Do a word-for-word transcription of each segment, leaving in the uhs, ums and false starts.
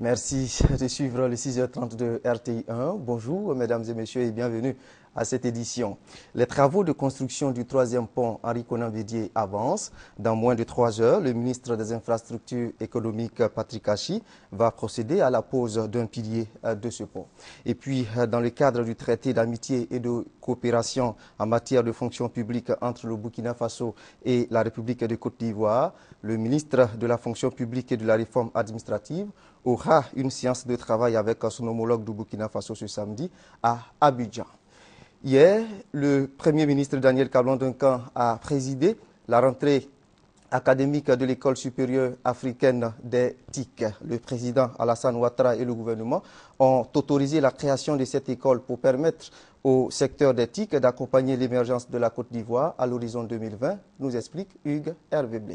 Merci de suivre le six heures trente de R T I un. Bonjour mesdames et messieurs et bienvenue à cette édition. Les travaux de construction du troisième pont Henri Konan Bédié avancent. Dans moins de trois heures, le ministre des Infrastructures économiques Patrick Achi va procéder à la pose d'un pilier de ce pont. Et puis, dans le cadre du traité d'amitié et de coopération en matière de fonction publique entre le Burkina Faso et la République de Côte d'Ivoire, le ministre de la fonction publique et de la réforme administrative aura une séance de travail avec son homologue du Burkina Faso ce samedi à Abidjan. Hier, le Premier ministre Daniel Kablan-Duncan a présidé la rentrée académique de l'École supérieure africaine des T I C. Le président Alassane Ouattara et le gouvernement ont autorisé la création de cette école pour permettre au secteur des T I C d'accompagner l'émergence de la Côte d'Ivoire à l'horizon deux mille vingt, nous explique Hugues Hervé Blé.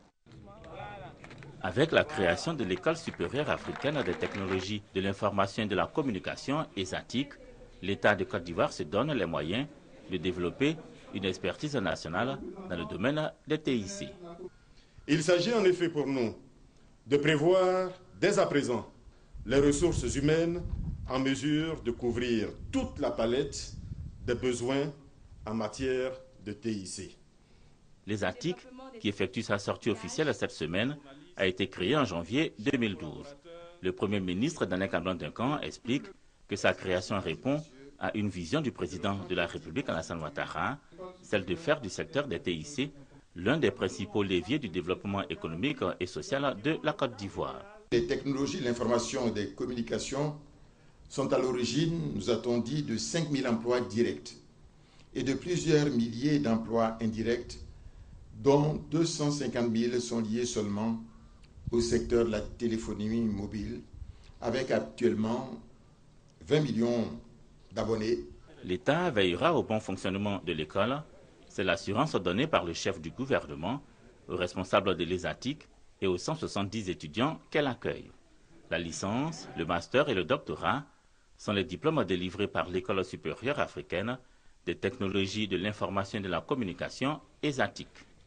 Avec la création de l'École supérieure africaine des technologies de l'information et de la communication, ESATIC, l'État de Côte d'Ivoire se donne les moyens de développer une expertise nationale dans le domaine des T I C. Il s'agit en effet pour nous de prévoir dès à présent les ressources humaines en mesure de couvrir toute la palette des besoins en matière de T I C. L'ESATIC, qui effectue sa sortie officielle cette semaine, a été créé en janvier deux mille douze. Le Premier ministre Daniel Kablan-Duncan explique que sa création répond à une vision du président de la République Alassane Ouattara, celle de faire du secteur des T I C l'un des principaux leviers du développement économique et social de la Côte d'Ivoire. Les technologies de l'information et des communications sont à l'origine, nous a-t-on dit, de cinq mille emplois directs et de plusieurs milliers d'emplois indirects, dont deux cent cinquante mille sont liés seulement au secteur de la téléphonie mobile, avec actuellement vingt millions d'abonnés. L'État veillera au bon fonctionnement de l'école. C'est l'assurance donnée par le chef du gouvernement, aux responsables de l'ESATIC et aux cent soixante-dix étudiants qu'elle accueille. La licence, le master et le doctorat sont les diplômes délivrés par l'École supérieure africaine des technologies de l'information et de la communication, ESATIC.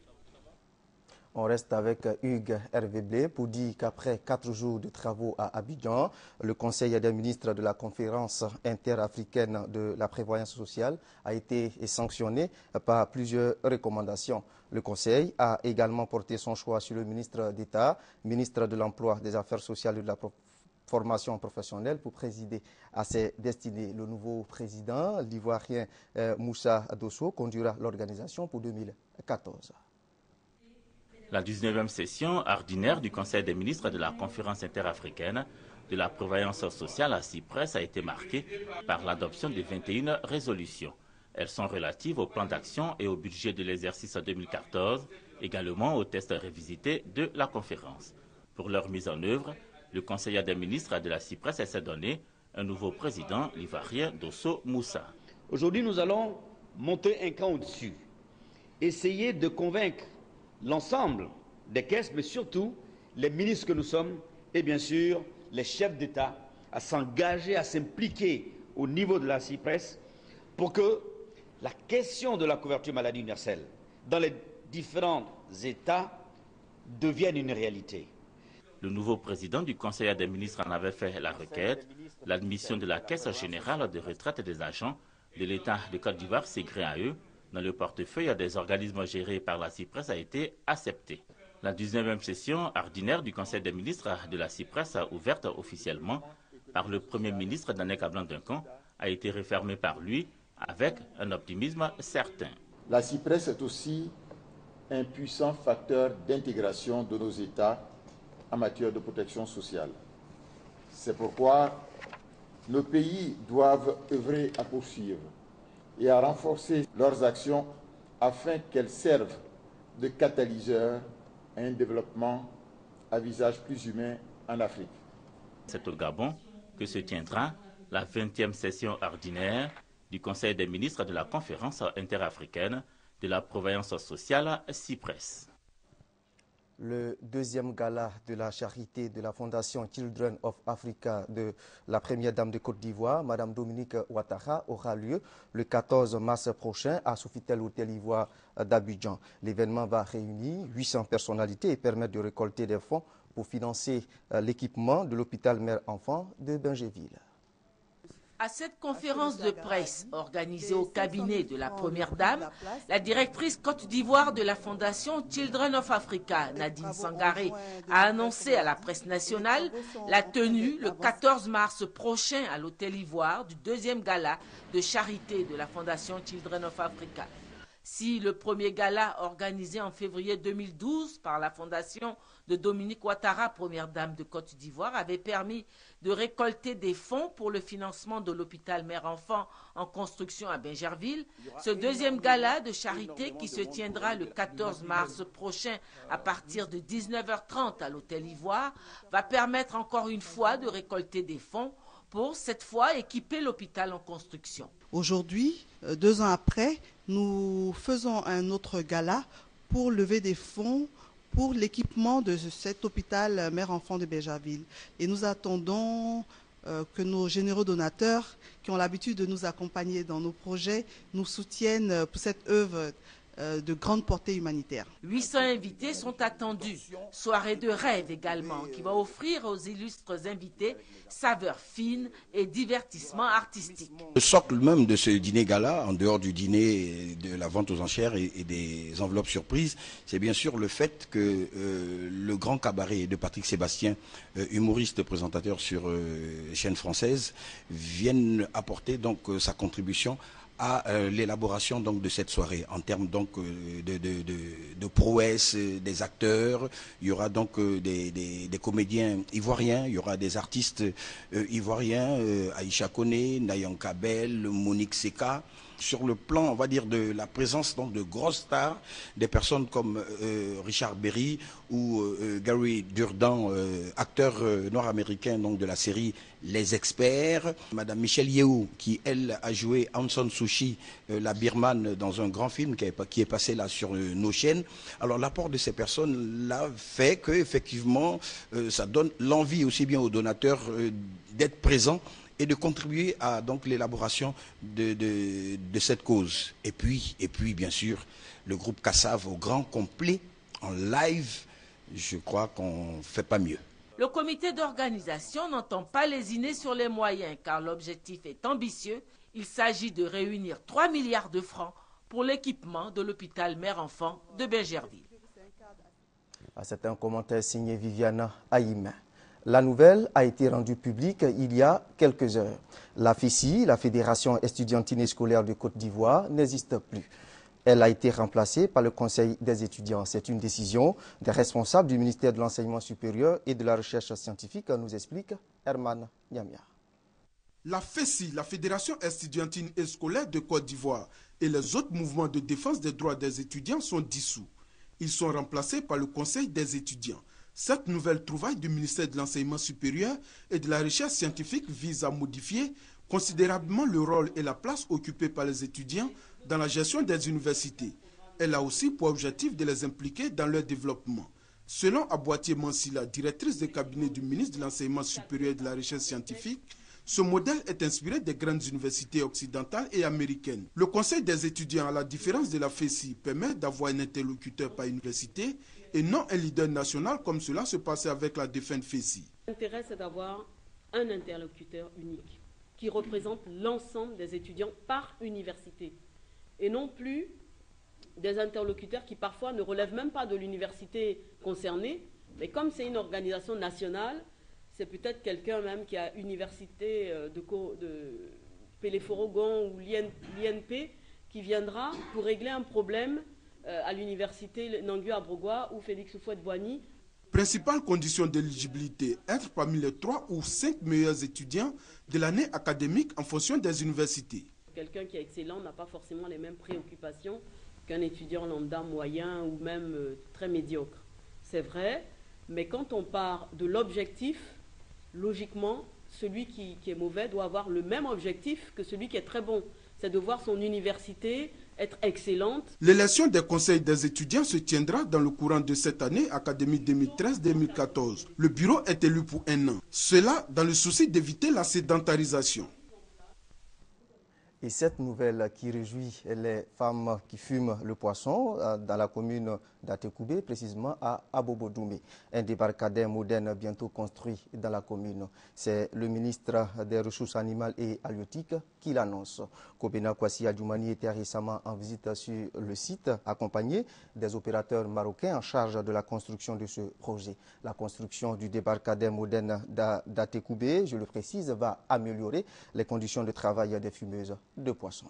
On reste avec Hugues Hervé Blé pour dire qu'après quatre jours de travaux à Abidjan, le Conseil des ministres de la conférence interafricaine de la prévoyance sociale a été sanctionné par plusieurs recommandations. Le Conseil a également porté son choix sur le ministre d'État, ministre de l'Emploi, des Affaires sociales et de la formation professionnelle pour présider à ses destinées. Le nouveau président, l'Ivoirien Moussa Dosso, conduira l'organisation pour deux mille quatorze. La dix-neuvième session ordinaire du Conseil des ministres de la Conférence interafricaine de la prévoyance sociale à Cyprès a été marquée par l'adoption de vingt et une résolutions. Elles sont relatives au plan d'action et au budget de l'exercice deux mille quatorze, également aux tests révisités de la conférence. Pour leur mise en œuvre, le Conseil des ministres de la Cyprès s'est donné un nouveau président, l'Ivoirien Dosso Moussa. Aujourd'hui, nous allons monter un cran au-dessus, essayer de convaincre l'ensemble des caisses, mais surtout les ministres que nous sommes et bien sûr les chefs d'État à s'engager, à s'impliquer au niveau de la Cyprès pour que la question de la couverture maladie universelle dans les différents États devienne une réalité. Le nouveau président du Conseil des ministres en avait fait la requête. L'admission de la Caisse générale de retraite des agents de l'État de Côte d'Ivoire, C G R A E, dans le portefeuille des organismes gérés par la Cyprès a été acceptée. La dix-neuvième session ordinaire du Conseil des ministres de la Cyprès, ouverte officiellement par le Premier ministre Daniel Kablan-Duncan, a été refermée par lui avec un optimisme certain. La Cyprès est aussi un puissant facteur d'intégration de nos États en matière de protection sociale. C'est pourquoi nos pays doivent œuvrer à poursuivre et à renforcer leurs actions afin qu'elles servent de catalyseur à un développement à visage plus humain en Afrique. C'est au Gabon que se tiendra la vingtième session ordinaire du Conseil des ministres de la Conférence interafricaine de la prévoyance sociale Cyprès. Le deuxième gala de la charité de la Fondation Children of Africa de la première dame de Côte d'Ivoire, Madame Dominique Ouattara, aura lieu le quatorze mars prochain à Sofitel Hôtel Ivoire d'Abidjan. L'événement va réunir huit cents personnalités et permettre de récolter des fonds pour financer l'équipement de l'hôpital mère-enfant de Bingerville. À cette conférence de presse organisée au cabinet de la Première Dame, la directrice Côte d'Ivoire de la Fondation Children of Africa, Nadine Sangaré, a annoncé à la presse nationale la tenue le quatorze mars prochain à l'Hôtel Ivoire du deuxième gala de charité de la Fondation Children of Africa. Si le premier gala organisé en février deux mille douze par la fondation de Dominique Ouattara, première dame de Côte d'Ivoire, avait permis de récolter des fonds pour le financement de l'hôpital mère-enfant en construction à Bingerville, ce deuxième gala de charité qui se tiendra le quatorze mars prochain à partir de dix-neuf heures trente à l'Hôtel Ivoire va permettre encore une fois de récolter des fonds pour cette fois équiper l'hôpital en construction. Aujourd'hui, deux ans après, nous faisons un autre gala pour lever des fonds pour l'équipement de cet hôpital mère-enfant de Bingerville. Et nous attendons euh, que nos généreux donateurs, qui ont l'habitude de nous accompagner dans nos projets, nous soutiennent pour cette œuvre de grande portée humanitaire. huit cents invités sont attendus. Soirée de rêve également, qui va offrir aux illustres invités saveurs fines et divertissement artistique. Le socle même de ce dîner-gala, en dehors du dîner, de la vente aux enchères et, et des enveloppes surprises, c'est bien sûr le fait que euh, le grand cabaret de Patrick Sébastien, euh, humoriste présentateur sur euh, chaîne française, vienne apporter donc euh, sa contribution à euh, l'élaboration donc de cette soirée en termes donc euh, de, de, de, de prouesse euh, des acteurs. Il y aura donc euh, des, des, des comédiens ivoiriens, il y aura des artistes euh, ivoiriens, euh, Aïcha Koné, Nayan Kabel, Monique Seka. Sur le plan, on va dire, de la présence donc de grosses stars, des personnes comme euh, Richard Berry ou euh, Gary Durdan, euh, acteur euh, nord-américain donc de la série Les Experts, Madame Michelle Yeoh, qui elle a joué Aung San Suu Kyi, euh, la Birmane, dans un grand film qui est, qui est passé là sur euh, nos chaînes. Alors l'apport de ces personnes-là fait que effectivement, euh, ça donne l'envie aussi bien aux donateurs euh, d'être présents et de contribuer à donc l'élaboration de, de, de cette cause. Et puis, et puis, bien sûr, le groupe Kassav au grand complet, en live, je crois qu'on ne fait pas mieux. Le comité d'organisation n'entend pas lésiner sur les moyens, car l'objectif est ambitieux. Il s'agit de réunir trois milliards de francs pour l'équipement de l'hôpital mère-enfant de Bingerville. C'est un commentaire signé Viviana Haïm. La nouvelle a été rendue publique il y a quelques heures. La F E S I, la Fédération estudiantine et scolaire de Côte d'Ivoire, n'existe plus. Elle a été remplacée par le Conseil des étudiants. C'est une décision des responsables du ministère de l'Enseignement supérieur et de la Recherche scientifique, nous explique Herman Niamia. La F E S I, la Fédération estudiantine et scolaire de Côte d'Ivoire, et les autres mouvements de défense des droits des étudiants sont dissous. Ils sont remplacés par le Conseil des étudiants. Cette nouvelle trouvaille du ministère de l'Enseignement supérieur et de la Recherche scientifique vise à modifier considérablement le rôle et la place occupés par les étudiants dans la gestion des universités. Elle a aussi pour objectif de les impliquer dans leur développement. Selon Aboitier Mansila, directrice de cabinet du ministre de l'Enseignement supérieur et de la Recherche scientifique, ce modèle est inspiré des grandes universités occidentales et américaines. Le Conseil des étudiants, à la différence de la F E S I, permet d'avoir un interlocuteur par université et non un leader national comme cela se passait avec la défunte F E S I. L'intérêt, c'est d'avoir un interlocuteur unique qui représente l'ensemble des étudiants par université et non plus des interlocuteurs qui parfois ne relèvent même pas de l'université concernée, mais comme c'est une organisation nationale, c'est peut-être quelqu'un même qui a université de, de Pélé-Forogon ou l'I N P qui viendra pour régler un problème à l'université Nangu-Abrogwa ou Félix Houphouët-Boigny. Principale condition d'éligibilité, être parmi les trois ou cinq meilleurs étudiants de l'année académique en fonction des universités. Quelqu'un qui est excellent n'a pas forcément les mêmes préoccupations qu'un étudiant lambda moyen ou même euh, très médiocre. C'est vrai, mais quand on part de l'objectif, logiquement, celui qui, qui est mauvais doit avoir le même objectif que celui qui est très bon. c'est de voir son université être excellente. L'élection des conseils des étudiants se tiendra dans le courant de cette année académique deux mille treize deux mille quatorze. Le bureau est élu pour un an. Cela dans le souci d'éviter la sédentarisation. Et cette nouvelle qui réjouit les femmes qui fument le poisson dans la commune d'Atekoubé, précisément à Abobo-Doumé. Un débarcadère moderne bientôt construit dans la commune. C'est le ministre des Ressources animales et halieutiques qui l'annonce. Kobena Kwasi Adjoumani était récemment en visite sur le site, accompagné des opérateurs marocains en charge de la construction de ce projet. La construction du débarcadère moderne d'Atekoubé, je le précise, va améliorer les conditions de travail des fumeuses de poissons.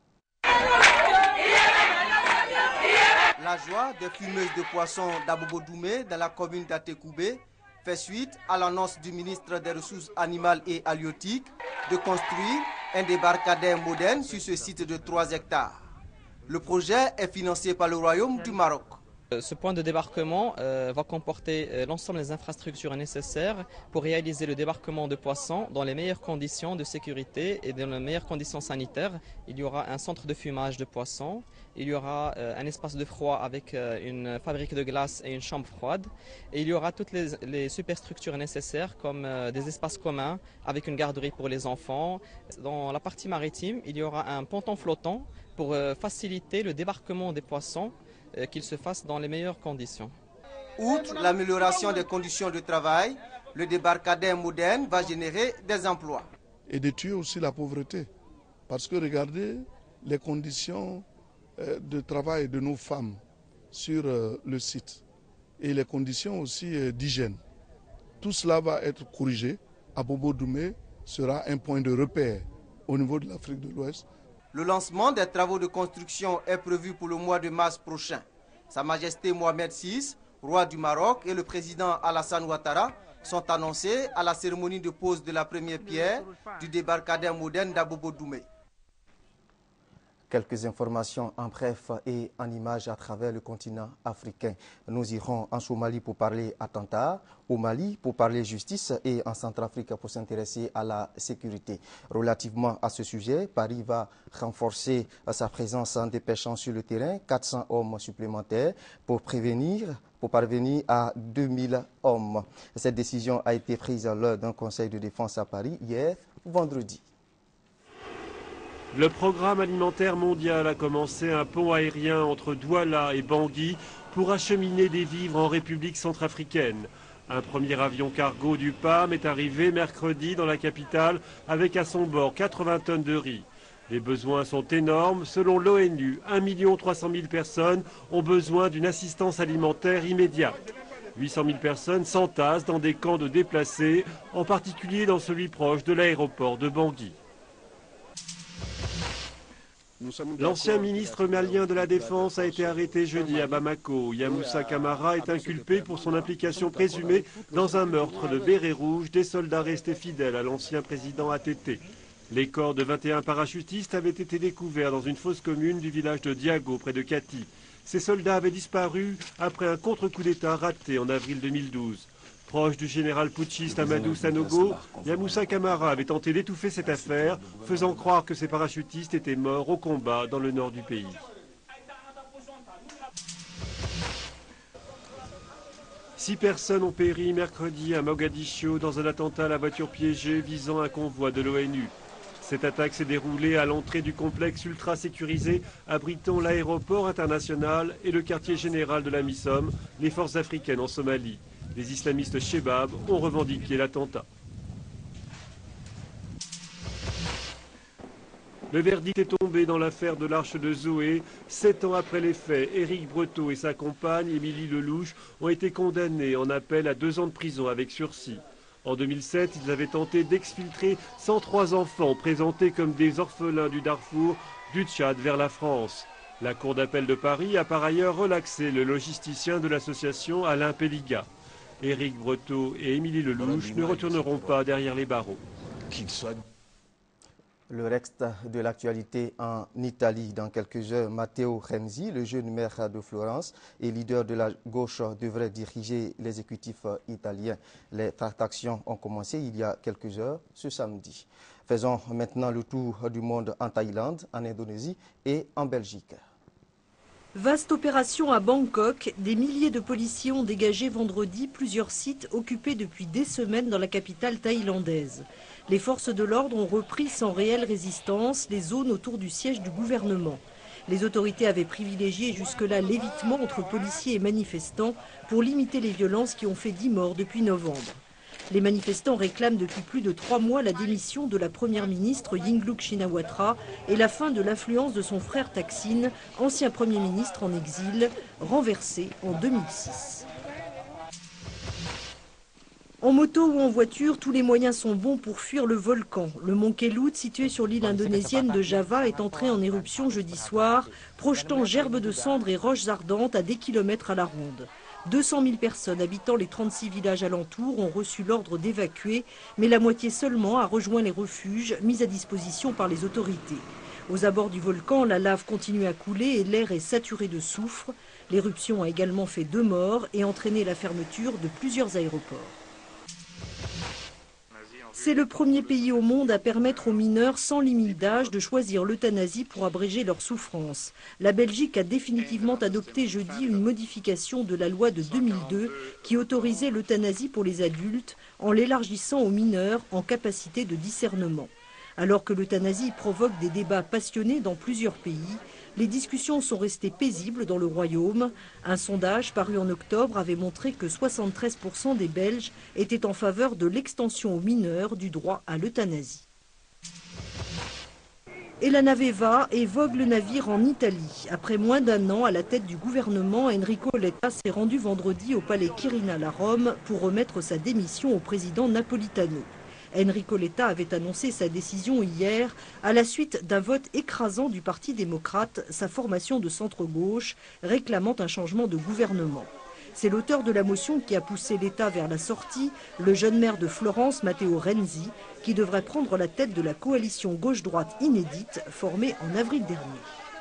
La joie des fumeuses de poissons d'Abobo-Doumé dans la commune d'Atekoubé fait suite à l'annonce du ministre des Ressources animales et halieutiques de construire un débarcadère moderne sur ce site de trois hectares. Le projet est financé par le Royaume du Maroc. Ce point de débarquement euh, va comporter euh, l'ensemble des infrastructures nécessaires pour réaliser le débarquement de poissons dans les meilleures conditions de sécurité et dans les meilleures conditions sanitaires. Il y aura un centre de fumage de poissons, il y aura euh, un espace de froid avec euh, une fabrique de glace et une chambre froide. Et il y aura toutes les, les superstructures nécessaires comme euh, des espaces communs avec une garderie pour les enfants. Dans la partie maritime, il y aura un ponton flottant pour euh, faciliter le débarquement des poissons, qu'il se fasse dans les meilleures conditions. Outre l'amélioration des conditions de travail, le débarcadère moderne va générer des emplois. Et de tuer aussi la pauvreté. Parce que regardez les conditions de travail de nos femmes sur le site et les conditions aussi d'hygiène. Tout cela va être corrigé. Abobo-Doumé sera un point de repère au niveau de l'Afrique de l'Ouest. Le lancement des travaux de construction est prévu pour le mois de mars prochain. Sa Majesté Mohamed six, roi du Maroc, et le président Alassane Ouattara sont annoncés à la cérémonie de pose de la première pierre du débarcadère moderne d'Abobo-Doumé. Quelques informations en bref et en images à travers le continent africain. Nous irons en Somalie pour parler attentat, au Mali pour parler justice et en Centrafrique pour s'intéresser à la sécurité. Relativement à ce sujet, Paris va renforcer sa présence en dépêchant sur le terrain quatre cents hommes supplémentaires pour prévenir pour parvenir à deux mille hommes. Cette décision a été prise lors d'un conseil de défense à Paris hier, vendredi. Le programme alimentaire mondial a commencé un pont aérien entre Douala et Bangui pour acheminer des vivres en République centrafricaine. Un premier avion cargo du P A M est arrivé mercredi dans la capitale avec à son bord quatre-vingts tonnes de riz. Les besoins sont énormes. Selon l'ONU, un million trois cent mille personnes ont besoin d'une assistance alimentaire immédiate. huit cent mille personnes s'entassent dans des camps de déplacés, en particulier dans celui proche de l'aéroport de Bangui. L'ancien ministre malien de la Défense a été arrêté jeudi à Bamako. Yamoussa Camara est inculpé pour son implication présumée dans un meurtre de bérets rouges des soldats restés fidèles à l'ancien président A T T. Les corps de vingt et un parachutistes avaient été découverts dans une fosse commune du village de Diago, près de Kati. Ces soldats avaient disparu après un contre-coup d'État raté en avril deux mille douze. Proche du général putschiste Amadou Sanogo, Yamoussa Camara avait tenté d'étouffer cette affaire, faisant croire que ces parachutistes étaient morts au combat dans le nord du pays. Six personnes ont péri mercredi à Mogadiscio dans un attentat à la voiture piégée visant un convoi de l'ONU. Cette attaque s'est déroulée à l'entrée du complexe ultra sécurisé abritant l'aéroport international et le quartier général de la MISOM, les forces africaines en Somalie. Les islamistes Shebab ont revendiqué l'attentat. Le verdict est tombé dans l'affaire de l'Arche de Zoé. Sept ans après les faits, Éric Breteau et sa compagne, Émilie Lelouch, ont été condamnés en appel à deux ans de prison avec sursis. En deux mille sept, ils avaient tenté d'exfiltrer cent trois enfants présentés comme des orphelins du Darfour, du Tchad vers la France. La Cour d'appel de Paris a par ailleurs relaxé le logisticien de l'association Alain Pelliga. Éric Breteau et Émilie Lelouch ne retourneront pas derrière les barreaux. Le reste de l'actualité en Italie. Dans quelques heures, Matteo Renzi, le jeune maire de Florence et leader de la gauche, devrait diriger l'exécutif italien. Les tractations ont commencé il y a quelques heures, ce samedi. Faisons maintenant le tour du monde en Thaïlande, en Indonésie et en Belgique. Vaste opération à Bangkok, des milliers de policiers ont dégagé vendredi plusieurs sites occupés depuis des semaines dans la capitale thaïlandaise. Les forces de l'ordre ont repris sans réelle résistance les zones autour du siège du gouvernement. Les autorités avaient privilégié jusque-là l'évitement entre policiers et manifestants pour limiter les violences qui ont fait dix morts depuis novembre. Les manifestants réclament depuis plus de trois mois la démission de la première ministre Yingluck Shinawatra et la fin de l'influence de son frère Thaksin, ancien premier ministre en exil, renversé en deux mille six. En moto ou en voiture, tous les moyens sont bons pour fuir le volcan. Le mont Kelut, situé sur l'île indonésienne de Java, est entré en éruption jeudi soir, projetant gerbes de cendres et roches ardentes à des kilomètres à la ronde. deux cent mille personnes habitant les trente-six villages alentours ont reçu l'ordre d'évacuer, mais la moitié seulement a rejoint les refuges mis à disposition par les autorités. Aux abords du volcan, la lave continue à couler et l'air est saturé de soufre. L'éruption a également fait deux morts et entraîné la fermeture de plusieurs aéroports. C'est le premier pays au monde à permettre aux mineurs sans limite d'âge de choisir l'euthanasie pour abréger leur souffrance. La Belgique a définitivement adopté jeudi une modification de la loi de deux mille deux qui autorisait l'euthanasie pour les adultes en l'élargissant aux mineurs en capacité de discernement. Alors que l'euthanasie provoque des débats passionnés dans plusieurs pays, les discussions sont restées paisibles dans le Royaume. Un sondage paru en octobre avait montré que soixante-treize pour cent des Belges étaient en faveur de l'extension aux mineurs du droit à l'euthanasie. Et la Naveva et vogue le navire en Italie. Après moins d'un an à la tête du gouvernement, Enrico Letta s'est rendu vendredi au palais Quirinal à Rome pour remettre sa démission au président Napolitano. Enrico Letta avait annoncé sa décision hier à la suite d'un vote écrasant du Parti démocrate, sa formation de centre-gauche, réclamant un changement de gouvernement. C'est l'auteur de la motion qui a poussé l'État vers la sortie, le jeune maire de Florence, Matteo Renzi, qui devrait prendre la tête de la coalition gauche-droite inédite formée en avril dernier.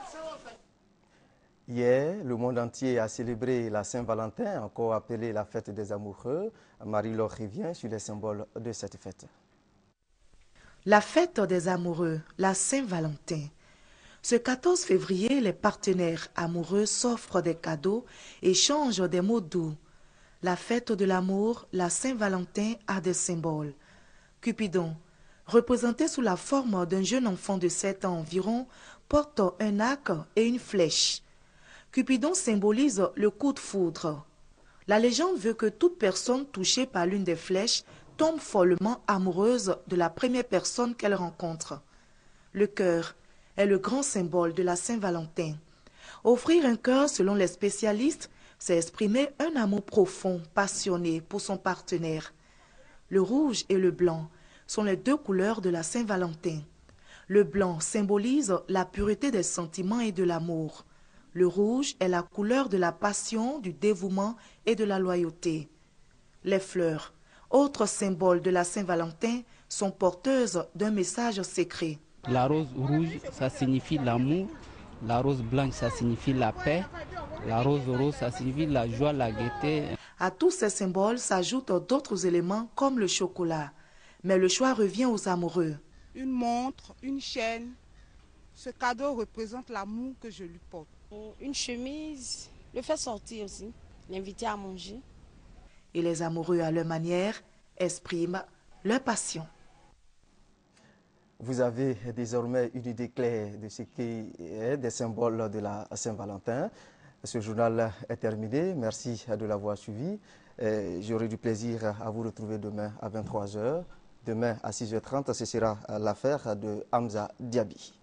Hier, le monde entier a célébré la Saint-Valentin, encore appelée la fête des amoureux. Marie-Laure revient sur les symboles de cette fête. La fête des amoureux, la Saint-Valentin. Ce quatorze février, les partenaires amoureux s'offrent des cadeaux et échangent des mots doux. La fête de l'amour, la Saint-Valentin, a des symboles. Cupidon, représenté sous la forme d'un jeune enfant de sept ans environ, porte un arc et une flèche. Cupidon symbolise le coup de foudre. La légende veut que toute personne touchée par l'une des flèches tombe follement amoureuse de la première personne qu'elle rencontre. Le cœur est le grand symbole de la Saint-Valentin. Offrir un cœur, selon les spécialistes, c'est exprimer un amour profond, passionné pour son partenaire. Le rouge et le blanc sont les deux couleurs de la Saint-Valentin. Le blanc symbolise la pureté des sentiments et de l'amour. Le rouge est la couleur de la passion, du dévouement et de la loyauté. Les fleurs, autres symboles de la Saint-Valentin, sont porteuses d'un message secret. La rose rouge, ça signifie l'amour. La rose blanche, ça signifie la paix. La rose rose, ça signifie la joie, la gaieté. À tous ces symboles s'ajoutent d'autres éléments comme le chocolat. Mais le choix revient aux amoureux. Une montre, une chaîne. Ce cadeau représente l'amour que je lui porte. Une chemise, le faire sortir aussi, l'inviter à manger. Et les amoureux, à leur manière, expriment leur passion. Vous avez désormais une idée claire de ce qui est des symboles de la Saint-Valentin. Ce journal est terminé. Merci de l'avoir suivi. J'aurai du plaisir à vous retrouver demain à vingt-trois heures. Demain à six heures trente, ce sera l'affaire de Hamza Diaby.